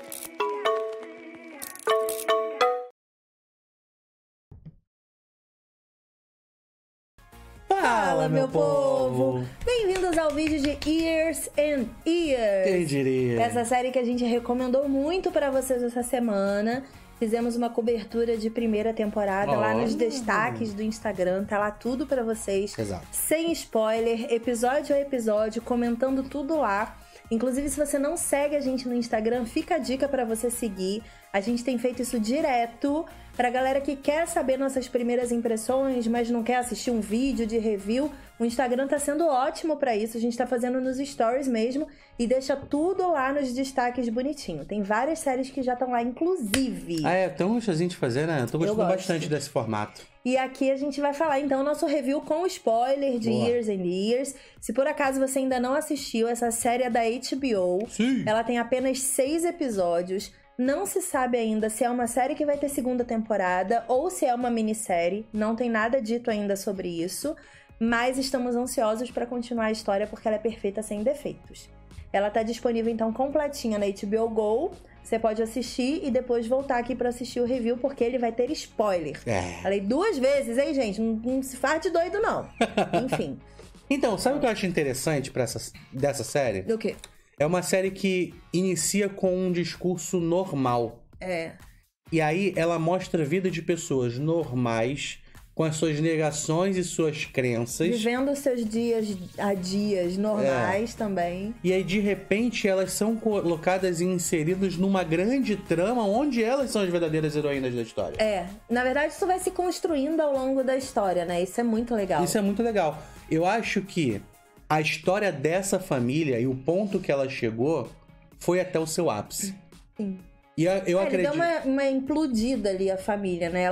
Fala, meu povo! Bem-vindos ao vídeo de Years and Years. Quem diria? Essa série que a gente recomendou muito pra vocês essa semana. Fizemos uma cobertura de primeira temporada lá nos destaques do Instagram. Tá lá tudo pra vocês. Exato. Sem spoiler, episódio a episódio, comentando tudo lá. Inclusive, se você não segue a gente no Instagram, fica a dica pra você seguir. A gente tem feito isso direto pra galera que quer saber nossas primeiras impressões, mas não quer assistir um vídeo de review. O Instagram tá sendo ótimo pra isso. A gente tá fazendo nos stories mesmo e deixa tudo lá nos destaques bonitinho. Tem várias séries que já estão lá, inclusive. Ah, é tão gostosinho de fazer, né? Eu tô gostando bastante desse formato. E aqui a gente vai falar, então, nosso review com spoiler de Years and Years. Se por acaso você ainda não assistiu, essa série é da HBO. Sim. Ela tem apenas 6 episódios. Não se sabe ainda se é uma série que vai ter segunda temporada ou se é uma minissérie. Não tem nada dito ainda sobre isso. Mas estamos ansiosos para continuar a história porque ela é perfeita, sem defeitos. Ela tá disponível, então, completinha na HBO Go. Você pode assistir e depois voltar aqui pra assistir o review, porque ele vai ter spoiler. Falei 2 vezes, hein, gente? Não se faz de doido, não. Enfim. Então, sabe o que eu acho interessante dessa série? Do quê? É uma série que inicia com um discurso normal. É. E aí ela mostra a vida de pessoas normais, com as suas negações e suas crenças. Vivendo os seus dias a dias normais também. E aí, de repente, elas são colocadas e inseridas numa grande trama onde elas são as verdadeiras heroínas da história. É. Na verdade, isso vai se construindo ao longo da história, né? Isso é muito legal. Isso é muito legal. Eu acho que a história dessa família e o ponto que ela chegou foi até o seu ápice. Sim. E eu acredito... Ele deu uma implodida ali, a família, né?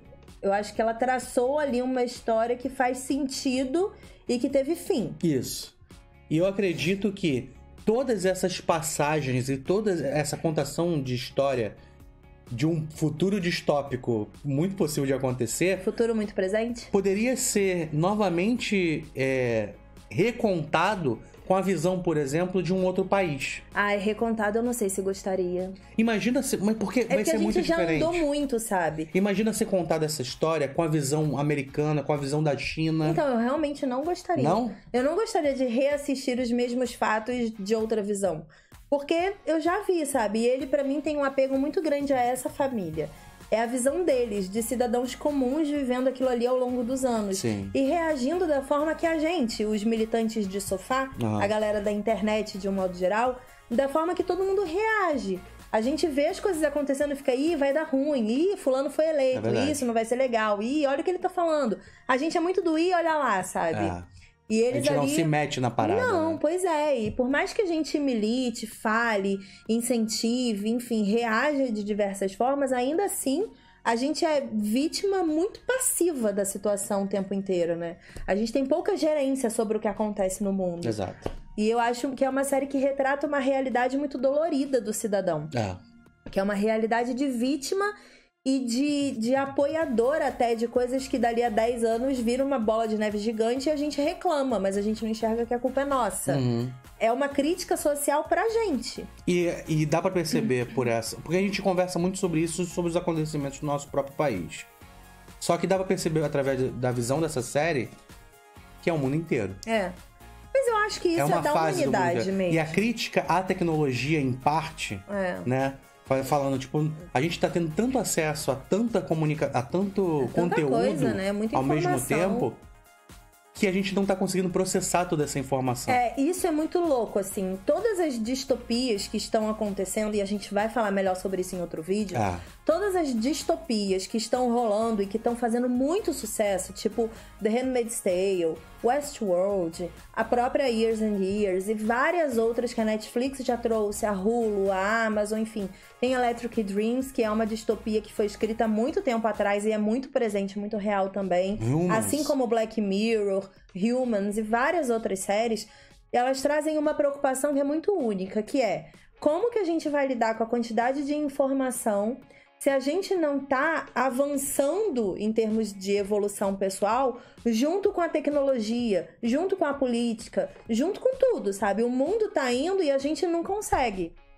Eu acho que ela traçou ali uma história que faz sentido e que teve fim. Isso. E eu acredito que todas essas passagens e toda essa contação de história de um futuro distópico muito possível de acontecer... Futuro muito presente? Poderia ser novamente recontado com a visão, por exemplo, de um outro país. Recontado eu não sei se gostaria. Imagina se... Mas porque vai ser muito diferente. A gente já andou muito, sabe? Imagina ser contada essa história com a visão americana, com a visão da China. Então, eu realmente não gostaria. Não? Eu não gostaria de reassistir os mesmos fatos de outra visão. Porque eu já vi, sabe? E ele, pra mim, tem um apego muito grande a essa família. É a visão deles, de cidadãos comuns vivendo aquilo ali ao longo dos anos. Sim. E reagindo da forma que a gente, os militantes de sofá, a galera da internet de um modo geral, da forma que todo mundo reage. A gente vê as coisas acontecendo e fica, vai dar ruim, fulano foi eleito, isso não vai ser legal, olha o que ele tá falando. A gente é muito do olha lá, sabe? E eles a gente ali... não se mete na parada. Não, né? Pois é. E por mais que a gente milite, fale, incentive, enfim, reaja de diversas formas, ainda assim, a gente é vítima muito passiva da situação o tempo inteiro, né? A gente tem pouca gerência sobre o que acontece no mundo. Exato. E eu acho que é uma série que retrata uma realidade muito dolorida do cidadão. Que é uma realidade de vítima e de apoiador até de coisas que dali a 10 anos viram uma bola de neve gigante e a gente reclama, mas a gente não enxerga que a culpa é nossa. É uma crítica social pra gente. E dá pra perceber por essa... Porque a gente conversa muito sobre isso, sobre os acontecimentos do nosso próprio país. Só que dá pra perceber através da visão dessa série que é o mundo inteiro. Mas eu acho que isso é da humanidade mesmo. E a crítica à tecnologia, em parte, né? Falando, tipo, a gente tá tendo tanto acesso a tanta comunicação, a tanto conteúdo coisa, né? Muita ao mesmo informação. tempo, que a gente não tá conseguindo processar toda essa informação. Isso é muito louco, assim. Todas as distopias que estão acontecendo, e a gente vai falar melhor sobre isso em outro vídeo, todas as distopias que estão rolando e que estão fazendo muito sucesso, tipo The Handmaid's Tale, Westworld, a própria Years and Years e várias outras que a Netflix já trouxe, a Hulu, a Amazon, enfim. Tem Electric Dreams, que é uma distopia que foi escrita há muito tempo atrás e é muito presente, muito real também. Assim como Black Mirror, Humans e várias outras séries, elas trazem uma preocupação que é muito única, que é como que a gente vai lidar com a quantidade de informação se a gente não tá avançando em termos de evolução pessoal junto com a tecnologia, junto com a política, junto com tudo, sabe? O mundo tá indo e a gente não consegue.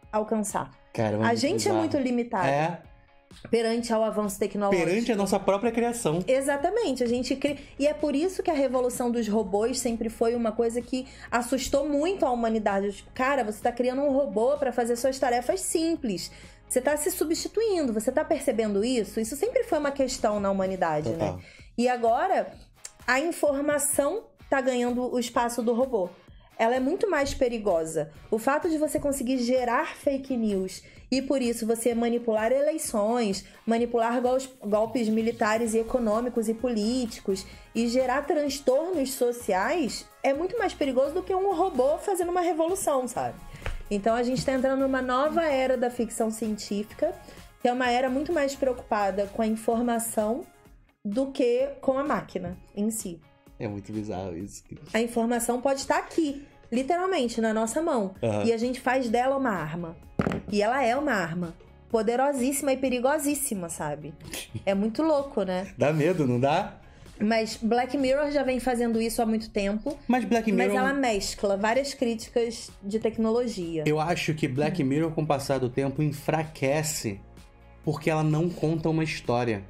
alcançar. Caramba, a gente é muito limitado. Perante ao avanço tecnológico. Perante a nossa própria criação. Exatamente. A gente cria... E é por isso que a revolução dos robôs sempre foi uma coisa que assustou muito a humanidade. Tipo, cara, você tá criando um robô para fazer suas tarefas simples. Você tá se substituindo. Você tá percebendo isso? Isso sempre foi uma questão na humanidade, Total. né? E agora, a informação tá ganhando o espaço do robô. Ela é muito mais perigosa. O fato de você conseguir gerar fake news e, por isso, você manipular eleições, manipular golpes militares e econômicos e políticos e gerar transtornos sociais é muito mais perigoso do que um robô fazendo uma revolução, sabe? Então, a gente está entrando numa nova era da ficção científica, que é uma era muito mais preocupada com a informação do que com a máquina em si. É muito bizarro isso. A informação pode estar aqui, literalmente, na nossa mão. E a gente faz dela uma arma. E ela é uma arma poderosíssima e perigosíssima, sabe? É muito louco, né? Dá medo, não dá? Mas Black Mirror já vem fazendo isso há muito tempo. Mas Black Mirror... Mas ela mescla várias críticas de tecnologia. Eu acho que Black Mirror, com o passar do tempo, enfraquece porque ela não conta uma história.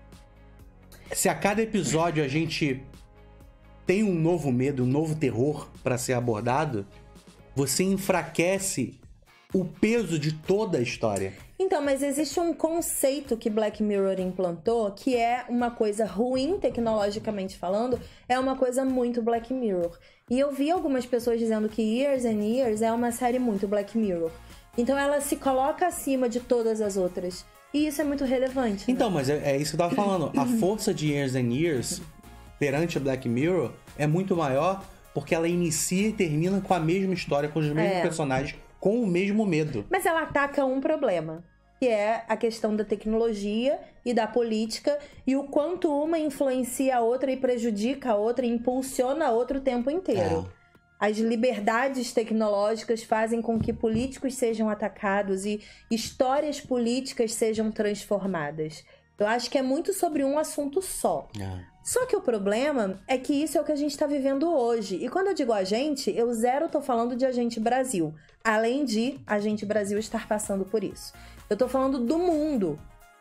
Se a cada episódio a gente tem um novo medo, um novo terror para ser abordado, você enfraquece o peso de toda a história. Então, mas existe um conceito que Black Mirror implantou, que é uma coisa ruim, tecnologicamente falando, é uma coisa muito Black Mirror. E eu vi algumas pessoas dizendo que Years and Years é uma série muito Black Mirror. Então ela se coloca acima de todas as outras. E isso é muito relevante. Então, né? Mas é isso que eu tava falando. A força de Years and Years perante a Black Mirror é muito maior porque ela inicia e termina com a mesma história, com os mesmos personagens, com o mesmo medo. Mas ela ataca um problema, que é a questão da tecnologia e da política e o quanto uma influencia a outra e prejudica a outra e impulsiona a outra o tempo inteiro. As liberdades tecnológicas fazem com que políticos sejam atacados e histórias políticas sejam transformadas. Eu acho que é muito sobre um assunto só. Só que o problema é que isso é o que a gente está vivendo hoje. E quando eu digo a gente, eu zero tô falando de Agente Brasil. Além de Agente Brasil estar passando por isso. Eu tô falando do mundo.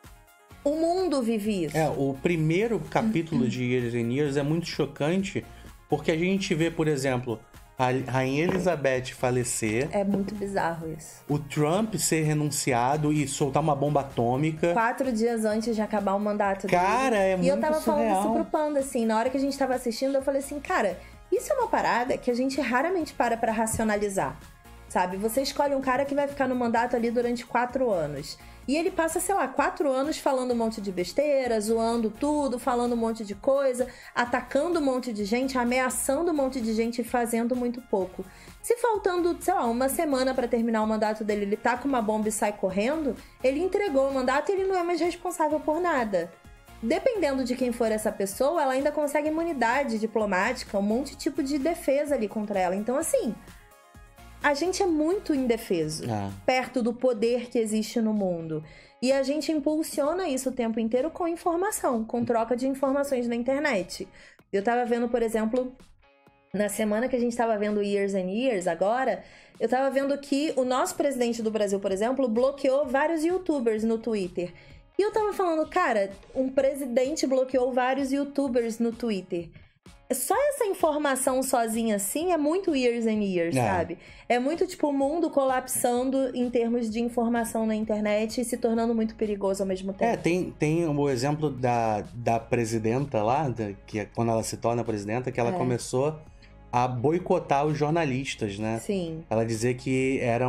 O mundo vive isso. O primeiro capítulo de Years and Years é muito chocante porque a gente vê, por exemplo, a Rainha Elizabeth falecer. É muito bizarro isso. O Trump ser renunciado e soltar uma bomba atômica. 4 dias antes de acabar o mandato dele. Cara, é muito surreal. E eu tava falando isso pro Panda, assim, na hora que a gente tava assistindo, eu falei assim, cara, isso é uma parada que a gente raramente para racionalizar, sabe? Você escolhe um cara que vai ficar no mandato ali durante 4 anos. E ele passa, sei lá, 4 anos falando um monte de besteira, zoando tudo, falando um monte de coisa, atacando um monte de gente, ameaçando um monte de gente e fazendo muito pouco. Se faltando, sei lá, uma semana pra terminar o mandato dele, ele tá com uma bomba e sai correndo, ele entregou o mandato e ele não é mais responsável por nada. Dependendo de quem for essa pessoa, ela ainda consegue imunidade diplomática, um monte de tipo de defesa ali contra ela. Então, assim, a gente é muito indefeso perto do poder que existe no mundo. E a gente impulsiona isso o tempo inteiro com informação, com troca de informações na internet. Eu tava vendo, por exemplo, na semana que a gente tava vendo Years and Years agora, eu tava vendo que o nosso presidente do Brasil, por exemplo, bloqueou vários youtubers no Twitter. E eu tava falando, cara, um presidente bloqueou vários youtubers no Twitter. Só essa informação sozinha assim é muito Years and Years, sabe? É muito tipo o mundo colapsando em termos de informação na internet e se tornando muito perigoso ao mesmo tempo. Tem o exemplo da presidenta lá, que quando ela se torna presidenta, que ela começou a boicotar os jornalistas, né? Sim. Ela dizia que era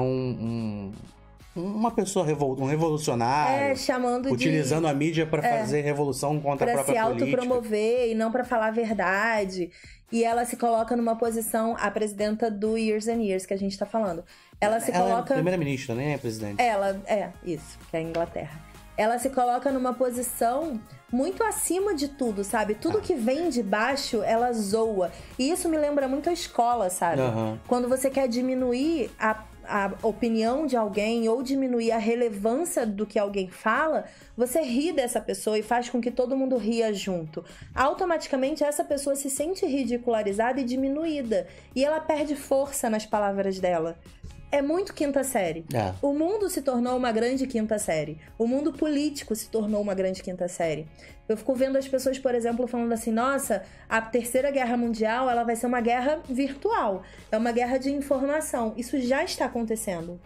uma pessoa, um revolucionário, utilizando a mídia para fazer revolução contra a própria política. Pra se autopromover e não para falar a verdade. E ela se coloca numa posição, a presidenta do Years and Years, que a gente tá falando. Ela coloca... é primeira-ministra, nem é presidente. Isso, que é a Inglaterra. Ela se coloca numa posição muito acima de tudo, sabe? Tudo que vem de baixo, ela zoa. E isso me lembra muito a escola, sabe? Quando você quer diminuir a opinião de alguém ou diminuir a relevância do que alguém fala, você ri dessa pessoa e faz com que todo mundo ria junto. Automaticamente essa pessoa se sente ridicularizada e diminuída. E ela perde força nas palavras dela. é muito quinta série. O mundo se tornou uma grande quinta série. O mundo político se tornou uma grande quinta série. Eu fico vendo as pessoas, por exemplo, falando assim, nossa, a Terceira Guerra Mundial, ela vai ser uma guerra virtual. É uma guerra de informação. Isso já está acontecendo.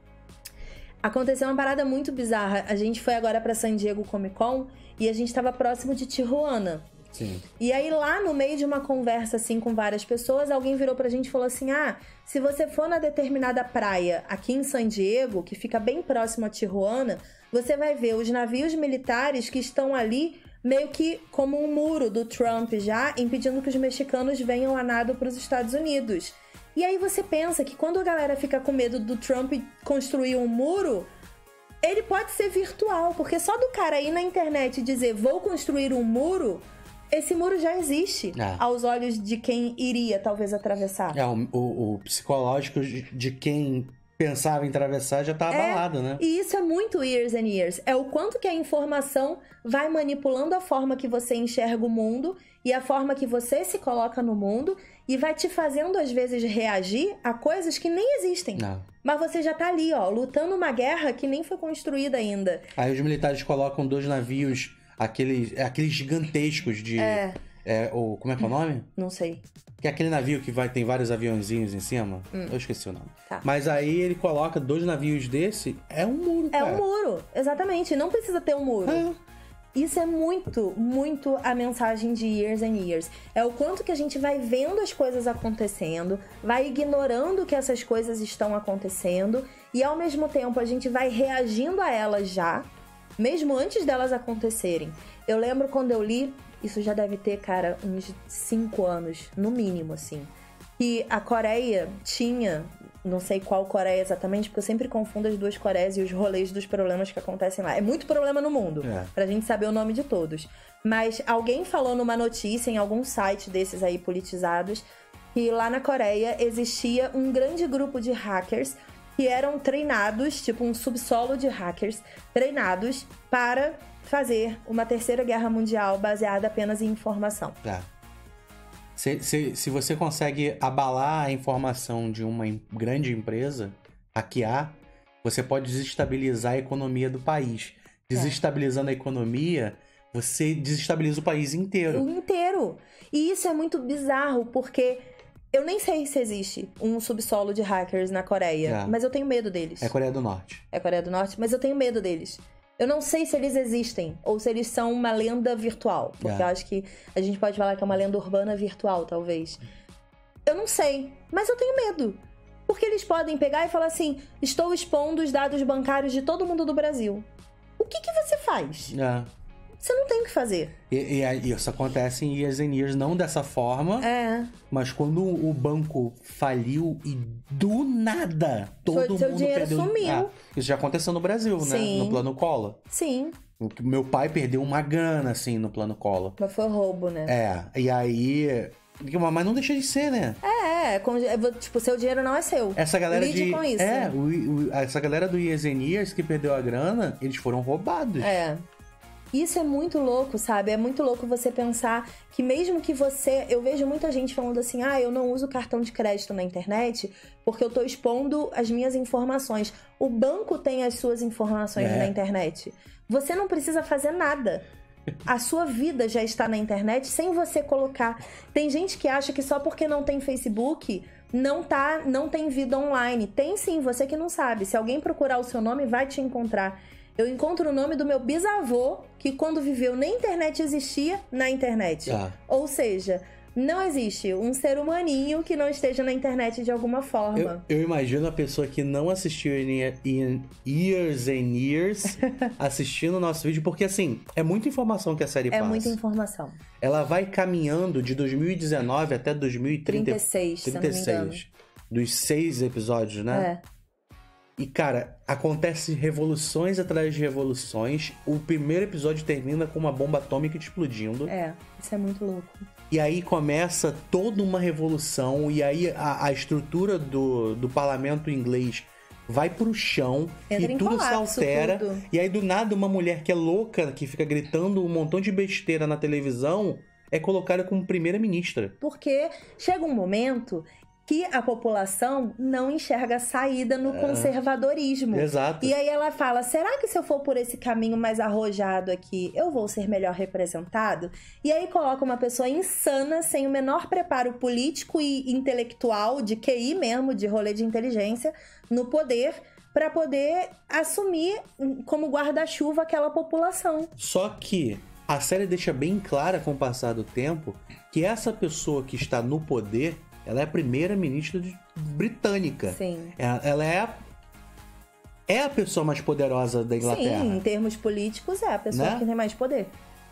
Aconteceu uma parada muito bizarra. A gente foi agora pra San Diego Comic Con e a gente tava próximo de Tijuana. Sim. E aí lá no meio de uma conversa assim com várias pessoas, alguém virou pra gente e falou assim, se você for na determinada praia aqui em San Diego, que fica bem próximo a Tijuana, você vai ver os navios militares que estão ali meio que como um muro do Trump já, impedindo que os mexicanos venham a nado pros Estados Unidos. E aí você pensa que quando a galera fica com medo do Trump construir um muro, ele pode ser virtual, porque só do cara ir na internet e dizer vou construir um muro, esse muro já existe aos olhos de quem iria talvez atravessar. O psicológico de quem pensava em atravessar já tá abalado, né? E isso é muito years and years. É o quanto que a informação vai manipulando a forma que você enxerga o mundo e a forma que você se coloca no mundo e vai te fazendo, às vezes, reagir a coisas que nem existem. Não. Mas você já tá ali, ó, lutando uma guerra que nem foi construída ainda. Aí os militares colocam 2 navios, aqueles gigantescos de... como é que é o nome? Não sei. Que é aquele navio que tem vários aviãozinhos em cima. Eu esqueci o nome. Tá. Mas aí ele coloca 2 navios desse, é um muro, cara. É um muro, exatamente. Não precisa ter um muro. Isso é muito, muito a mensagem de years and years. É o quanto que a gente vai vendo as coisas acontecendo, vai ignorando que essas coisas estão acontecendo e ao mesmo tempo a gente vai reagindo a elas já, mesmo antes delas acontecerem. Eu lembro quando eu li, isso já deve ter, cara, uns 5 anos, no mínimo, assim, que a Coreia tinha... Não sei qual Coreia exatamente, porque eu sempre confundo as 2 Coreias e os rolês dos problemas que acontecem lá. É muito problema no mundo, pra gente saber o nome de todos. Mas alguém falou numa notícia, em algum site desses aí politizados, que lá na Coreia existia um grande grupo de hackers que eram treinados, tipo um subsolo de hackers, treinados para fazer uma terceira guerra mundial baseada apenas em informação. Se você consegue abalar a informação de uma grande empresa, hackear, você pode desestabilizar a economia do país. Desestabilizando a economia, você desestabiliza o país inteiro. O inteiro. E isso é muito bizarro, porque eu nem sei se existe um subsolo de hackers na Coreia, mas eu tenho medo deles. É Coreia do Norte. É Coreia do Norte, mas eu tenho medo deles. Eu não sei se eles existem ou se eles são uma lenda virtual. Porque eu acho que a gente pode falar que é uma lenda urbana virtual, talvez. Eu não sei, mas eu tenho medo. Porque eles podem pegar e falar assim, estou expondo os dados bancários de todo mundo do Brasil. O que você faz? Você não tem o que fazer. E isso acontece em years and years, não dessa forma. Mas quando o banco faliu e do nada todo seu mundo dinheiro perdeu... sumiu. Isso já aconteceu no Brasil, né? No Plano Collor. Sim. Meu pai perdeu uma grana, assim, no Plano Collor. Mas foi roubo, né? E aí... Mas não deixa de ser, né? Tipo, seu dinheiro não é seu. Essa galera Lide com isso. Essa galera do Years and Years que perdeu a grana, eles foram roubados. Isso é muito louco, sabe? É muito louco você pensar que mesmo que você... Eu vejo muita gente falando assim, eu não uso cartão de crédito na internet porque eu tô expondo as minhas informações. O banco tem as suas informações na internet. Você não precisa fazer nada. A sua vida já está na internet sem você colocar. Tem gente que acha que só porque não tem Facebook não tem vida online. Tem sim, você que não sabe. Se alguém procurar o seu nome, vai te encontrar. Eu encontro o nome do meu bisavô, que quando viveu na internet existia na internet. Ou seja, não existe um ser humaninho que não esteja na internet de alguma forma. Eu imagino a pessoa que não assistiu em Years and Years assistindo o nosso vídeo, porque assim, é muita informação que a série passa. É muita informação. Ela vai caminhando de 2019 até 2036, se não me engano. Dos 6 episódios, né? E, cara, acontece revoluções atrás de revoluções. O primeiro episódio termina com uma bomba atômica explodindo. Isso é muito louco. E aí começa toda uma revolução. E aí a estrutura do parlamento inglês vai pro chão. Entra e tudo se altera. Tudo. E aí, do nada, uma mulher que é louca, que fica gritando um montão de besteira na televisão, é colocada como primeira-ministra. Porque chega um momento que a população não enxerga saída no conservadorismo. Exato. E aí ela fala, será que se eu for por esse caminho mais arrojado aqui, eu vou ser melhor representado? E aí coloca uma pessoa insana, sem o menor preparo político e intelectual, de QI mesmo, de rolê de inteligência, no poder, para poder assumir como guarda-chuva aquela população. Só que a série deixa bem clara, com o passar do tempo, que essa pessoa que está no poder, ela é a primeira-ministra britânica. Sim. Ela é a pessoa mais poderosa da Inglaterra. Sim, em termos políticos, é a pessoa que tem mais poder.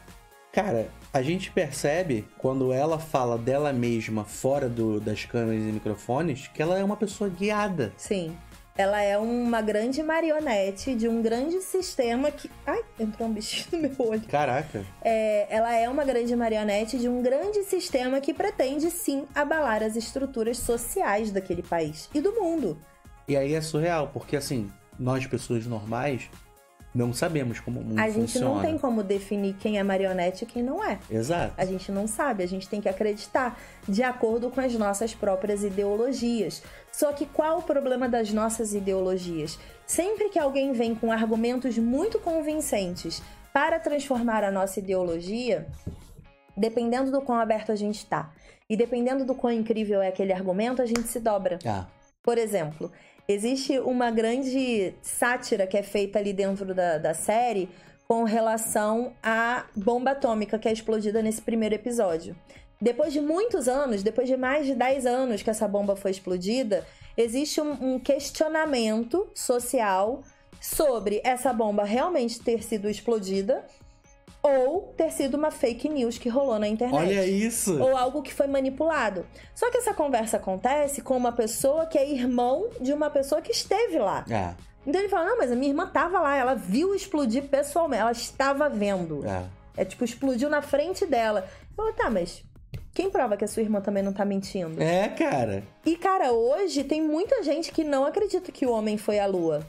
Cara, a gente percebe, quando ela fala dela mesma fora das câmeras e microfones, que ela é uma pessoa guiada. Sim. Ela é uma grande marionete de um grande sistema que... Ai, entrou um bichinho no meu olho. Caraca. Ela é uma grande marionete de um grande sistema que pretende, sim, abalar as estruturas sociais daquele país e do mundo. E aí é surreal, porque, assim, nós, pessoas normais, não sabemos como o mundo funciona. A gente não tem como definir quem é marionete e quem não é. Exato. A gente não sabe, a gente tem que acreditar de acordo com as nossas próprias ideologias. Só que qual o problema das nossas ideologias? Sempre que alguém vem com argumentos muito convincentes para transformar a nossa ideologia, dependendo do quão aberto a gente está e dependendo do quão incrível é aquele argumento, a gente se dobra. Por exemplo, existe uma grande sátira que é feita ali dentro da série com relação à bomba atômica que é explodida nesse primeiro episódio. Depois de muitos anos, depois de mais de 10 anos que essa bomba foi explodida, existe um questionamento social sobre essa bomba realmente ter sido explodida ou ter sido uma fake news que rolou na internet. Olha isso! Ou algo que foi manipulado. Só que essa conversa acontece com uma pessoa que é irmão de uma pessoa que esteve lá. Então ele fala, não, mas a minha irmã tava lá, ela viu explodir pessoalmente, ela estava vendo. Tipo, explodiu na frente dela. Eu falo, tá, mas quem prova que a sua irmã também não tá mentindo? Cara. E, cara, hoje tem muita gente que não acredita que o homem foi à Lua.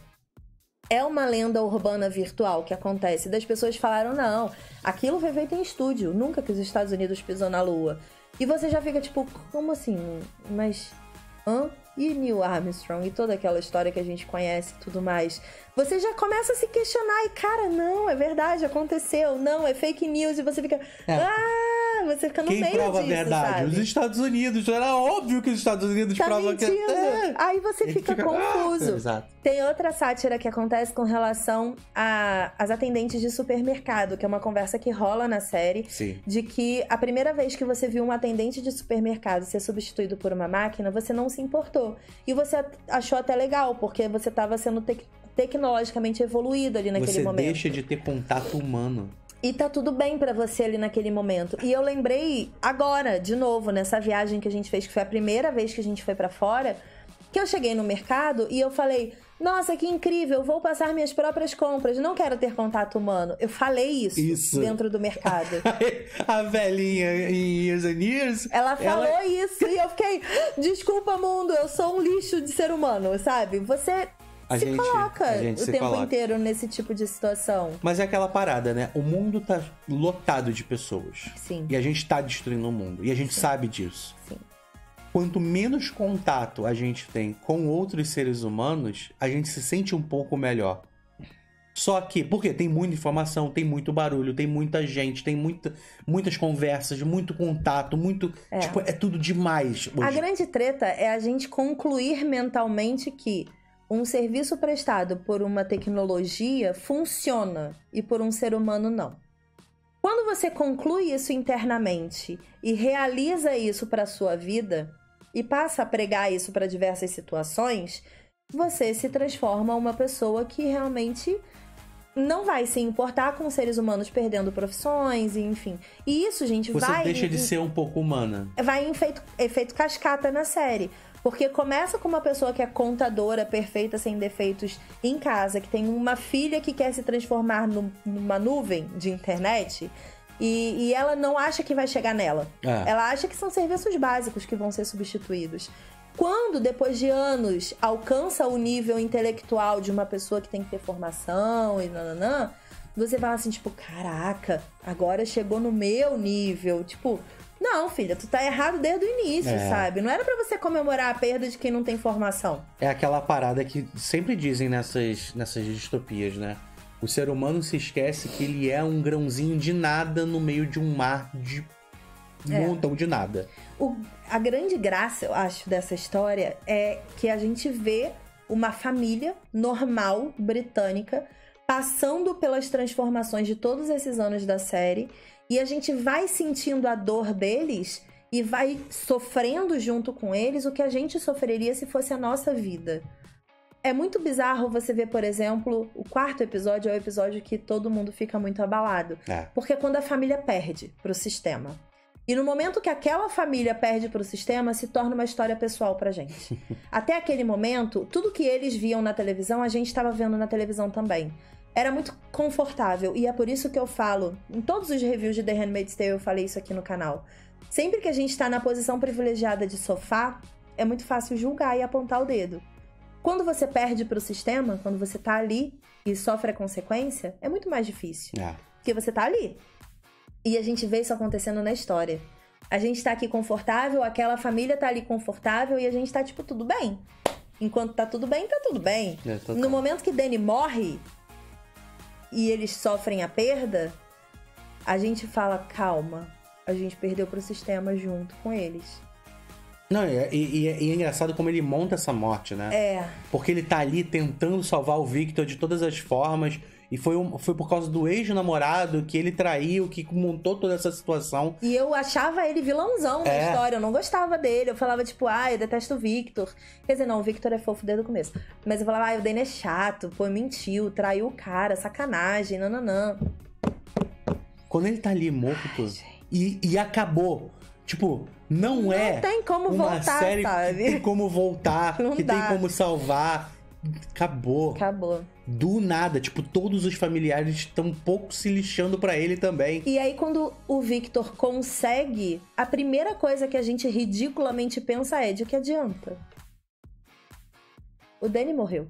É uma lenda urbana virtual que acontece. Das pessoas falaram, não, aquilo foi feito em estúdio. Nunca que os Estados Unidos pisou na Lua. E você já fica tipo, como assim? Mas, e Neil Armstrong e toda aquela história que a gente conhece e tudo mais. Você já começa a se questionar e, cara, não, é verdade, aconteceu. Não, é fake news. E você fica, você fica no meio disso, quem prova a verdade? sabe? Os Estados Unidos. Era óbvio que os Estados Unidos provam que... Aí você fica confuso. Exato. Tem outra sátira que acontece com relação às atendentes de supermercado, que é uma conversa que rola na série. Sim. De que a primeira vez que você viu um atendente de supermercado ser substituído por uma máquina, você não se importou. E você achou até legal, porque você estava sendo tecnologicamente evoluído ali naquele momento. Você deixa de ter contato humano. E tá tudo bem pra você ali naquele momento. E eu lembrei agora, de novo, nessa viagem que a gente fez, que foi a primeira vez que a gente foi pra fora, que eu cheguei no mercado e eu falei, nossa, que incrível, vou passar minhas próprias compras, não quero ter contato humano. Eu falei isso. Dentro do mercado. A velhinha em Years and Years... Ela falou isso e eu fiquei, desculpa, mundo, eu sou um lixo de ser humano, sabe? Você... se coloca o tempo inteiro nesse tipo de situação. Mas é aquela parada, né? O mundo tá lotado de pessoas. Sim. E a gente tá destruindo o mundo. E a gente sabe disso. Sim. Quanto menos contato a gente tem com outros seres humanos, a gente se sente um pouco melhor. Só que, porque tem muita informação, tem muito barulho, tem muita gente, tem muitas conversas, muito contato, Tipo, é tudo demais hoje. A grande treta é a gente concluir mentalmente que um serviço prestado por uma tecnologia funciona e por um ser humano não. Quando você conclui isso internamente e realiza isso para a sua vida e passa a pregar isso para diversas situações, você se transforma uma pessoa que realmente não vai se importar com seres humanos perdendo profissões, enfim. E isso, gente, você deixa de ser um pouco humana. Vai em efeito cascata na série. Porque começa com uma pessoa que é contadora, perfeita, sem defeitos, em casa, que tem uma filha que quer se transformar numa nuvem de internet e ela não acha que vai chegar nela. Ela acha que são serviços básicos que vão ser substituídos. Quando, depois de anos, alcança o nível intelectual de uma pessoa que tem que ter formação e nananã, você fala assim, tipo, caraca, agora chegou no meu nível. Tipo, Não, filha, tu tá errado desde o início, sabe? Não era pra você comemorar a perda de quem não tem formação. É aquela parada que sempre dizem nessas distopias, né? O ser humano se esquece que ele é um grãozinho de nada no meio de um mar de montão de nada. A grande graça, eu acho, dessa história é que a gente vê uma família normal, britânica, passando pelas transformações de todos esses anos da série, e a gente vai sentindo a dor deles e vai sofrendo junto com eles o que a gente sofreria se fosse a nossa vida. É muito bizarro você ver, por exemplo, o 4º episódio é o episódio que todo mundo fica muito abalado. Porque é quando a família perde pro sistema. E no momento que aquela família perde pro sistema, se torna uma história pessoal pra gente. Até aquele momento, tudo que eles viam na televisão, a gente estava vendo na televisão também. Era muito confortável. E é por isso que eu falo, em todos os reviews de The Handmaid's Tale eu falei isso aqui no canal. Sempre que a gente tá na posição privilegiada de sofá, é muito fácil julgar e apontar o dedo. Quando você perde pro sistema, quando você tá ali e sofre a consequência, é muito mais difícil. Porque você tá ali. E a gente vê isso acontecendo na história. A gente tá aqui confortável, aquela família tá ali confortável e a gente tá tipo, tudo bem. Enquanto tá tudo bem, tá tudo bem. No momento que Danny morre e eles sofrem a perda, a gente fala, calma, a gente perdeu pro sistema junto com eles. Não, e é engraçado como ele monta essa morte, né? Porque ele tá ali tentando salvar o Victor de todas as formas. E foi por causa do ex-namorado que ele traiu, que montou toda essa situação. E eu achava ele vilãozão na história. Eu não gostava dele. Eu falava, tipo, eu detesto o Victor. Quer dizer, não, o Victor é fofo desde o começo. Mas eu falava, o Danny é chato, pô, mentiu, traiu o cara, sacanagem, nananã. Quando ele tá ali morto e acabou. Tipo, não tem como uma voltar, série sabe? que tem como voltar, não que dá. tem como salvar. Acabou. Do nada, tipo, todos os familiares estão um pouco se lixando pra ele também. E aí, quando o Victor consegue, a primeira coisa que a gente ridiculamente pensa é: de que adianta? O Danny morreu.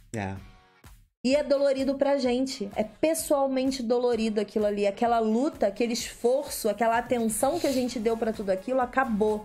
E é dolorido pra gente. É pessoalmente dolorido aquilo ali. Aquela luta, aquele esforço, aquela atenção que a gente deu pra tudo aquilo acabou.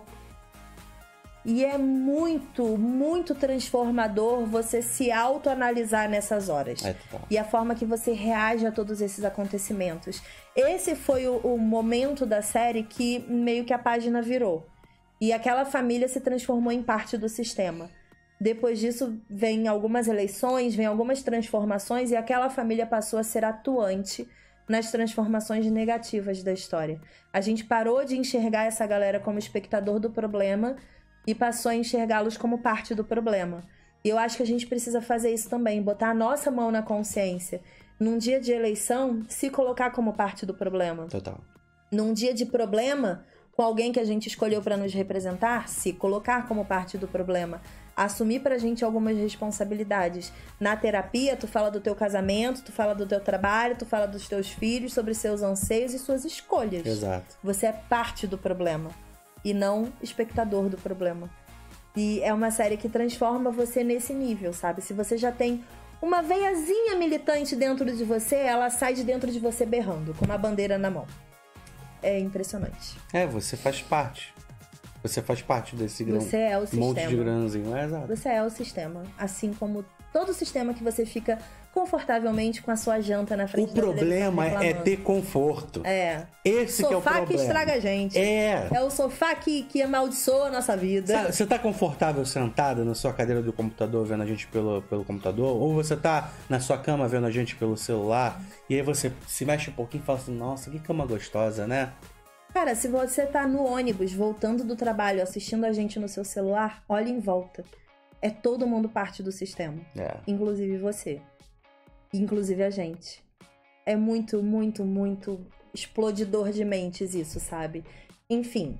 E é muito, muito transformador você se autoanalisar nessas horas. E a forma que você reage a todos esses acontecimentos. Esse foi o momento da série que meio que a página virou. E aquela família se transformou em parte do sistema. Depois disso, vem algumas eleições, vem algumas transformações, e aquela família passou a ser atuante nas transformações negativas da história. A gente parou de enxergar essa galera como espectador do problema e passou a enxergá-los como parte do problema. E eu acho que a gente precisa fazer isso também, botar a nossa mão na consciência. Num dia de eleição, se colocar como parte do problema. Total. Num dia de problema, com alguém que a gente escolheu para nos representar, se colocar como parte do problema. Assumir pra gente algumas responsabilidades. Na terapia, tu fala do teu casamento, tu fala do teu trabalho, tu fala dos teus filhos, sobre seus anseios e suas escolhas. Exato. Você é parte do problema e não espectador do problema. E é uma série que transforma você nesse nível, sabe? Se você já tem uma veiazinha militante dentro de você, ela sai de dentro de você berrando, com uma bandeira na mão. É impressionante. Você faz parte. Você faz parte desse Você é o sistema. Monte de grãozinho. Exato. Você é o sistema. Assim como todo sistema que você fica confortavelmente com a sua janta na frente da televisão. O problema é ter conforto. Esse que é o problema. O sofá que estraga a gente. É o sofá que amaldiçoa a nossa vida. Sabe, você tá confortável sentada na sua cadeira do computador vendo a gente pelo computador? Ou você tá na sua cama vendo a gente pelo celular? E aí você se mexe um pouquinho e fala assim, nossa, que cama gostosa, né? Cara, se você tá no ônibus, voltando do trabalho, assistindo a gente no seu celular, olha em volta. É todo mundo parte do sistema. Inclusive você. Inclusive a gente. É muito, muito, muito explodidor de mentes isso, sabe? Enfim.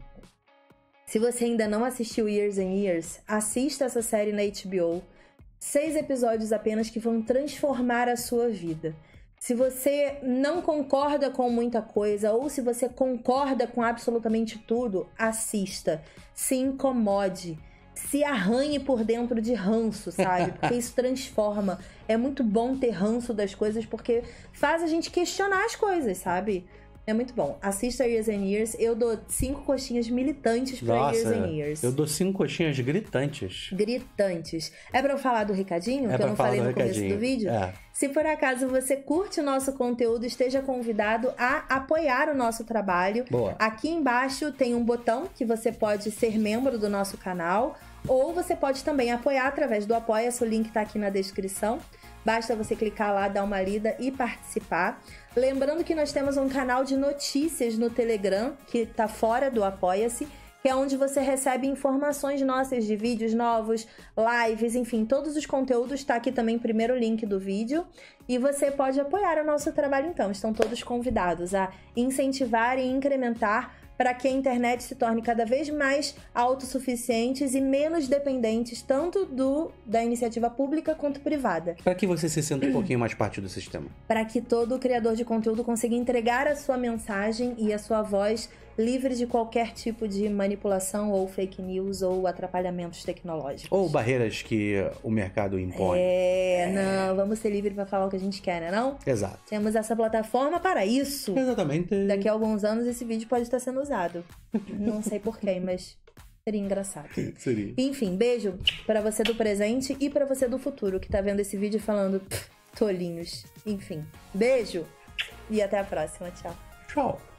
Se você ainda não assistiu Years and Years, assista essa série na HBO. 6 episódios apenas que vão transformar a sua vida. Se você não concorda com muita coisa ou se você concorda com absolutamente tudo, assista. Se incomode. Se arranhe por dentro de ranço, sabe? Porque isso transforma. É muito bom ter ranço das coisas porque faz a gente questionar as coisas, sabe? É muito bom. Assista Years and Years. Eu dou 5 coxinhas militantes pra Years and Years. Eu dou 5 coxinhas gritantes. Gritantes. É pra eu falar do recadinho? Que eu não falei no começo do vídeo? Se por acaso você curte o nosso conteúdo, esteja convidado a apoiar o nosso trabalho. Boa. Aqui embaixo tem um botão que você pode ser membro do nosso canal. Ou você pode também apoiar através do Apoia-se. O link tá aqui na descrição. Basta você clicar lá, dar uma lida e participar. Lembrando que nós temos um canal de notícias no Telegram, que está fora do Apoia-se, que é onde você recebe informações nossas de vídeos novos, lives, enfim, todos os conteúdos. Está aqui também o primeiro link do vídeo. E você pode apoiar o nosso trabalho então. Estão todos convidados a incentivar e incrementar para que a internet se torne cada vez mais autossuficientes e menos dependentes tanto da iniciativa pública quanto privada. Para que você se sinta um pouquinho mais parte do sistema. Para que todo criador de conteúdo consiga entregar a sua mensagem e a sua voz livre de qualquer tipo de manipulação ou fake news ou atrapalhamentos tecnológicos. Ou barreiras que o mercado impõe. Não, vamos ser livres para falar o que a gente quer, né não? Exato. Temos essa plataforma para isso. Exatamente. Daqui a alguns anos esse vídeo pode estar sendo usado. Não sei porquê, mas seria engraçado. Seria. Enfim, beijo para você do presente e para você do futuro que tá vendo esse vídeo falando tolinhos. Enfim, beijo e até a próxima. Tchau. Tchau.